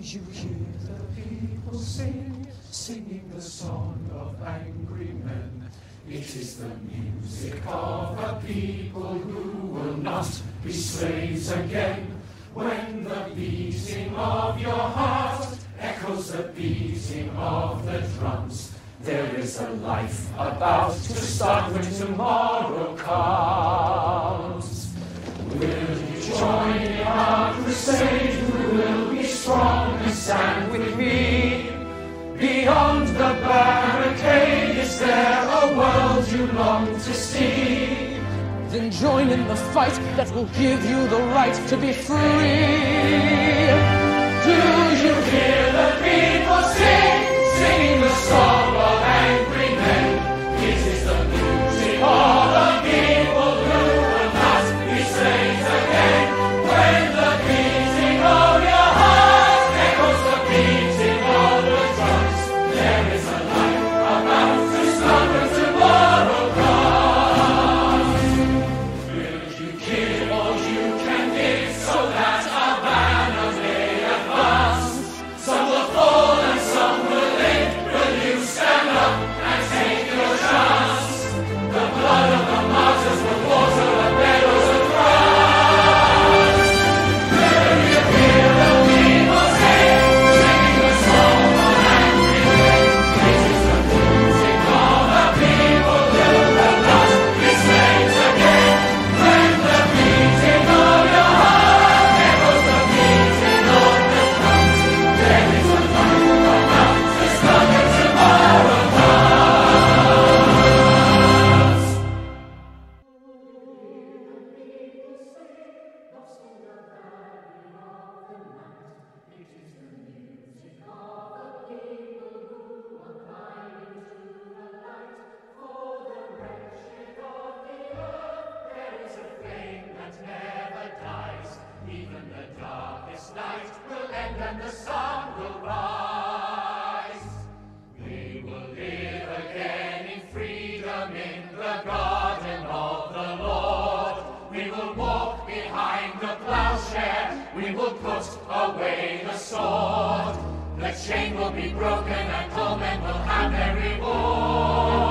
you hear the people sing, singing the song of angry men? It is the music of a people who will not be slaves again. When the beating of your heart echoes the beating of the drums, there is a life about to start when tomorrow comes. Will you join in our crusade? Who will be strong and stand with me? Beyond the barricade, is there a world you long to see? Then join in the fight that will give you the right to be free. Do you hear the people sing, singing the song of angry men? It is the music of the people who will not be slaves again. When the beating of your heart echoes the beating of the drums, there is a life about to start when tomorrow comes. Will you give all you can give so that our banner may advance? Some will fall and some will live. Will you stand up and take your chance? The blood of the martyrs will water the meadows of France. Will you hear the people sing, singing the song of angry men? It is the music of the people who will not be slaves again. When the beating of your heart echoes the beating of the drums, there is a life about to start when tomorrow comes. Even the darkest night will end and the sun will rise. We will live again in freedom in the garden of the Lord. We will walk behind the plowshare. We will put away the sword. The chain will be broken and all men will have their reward.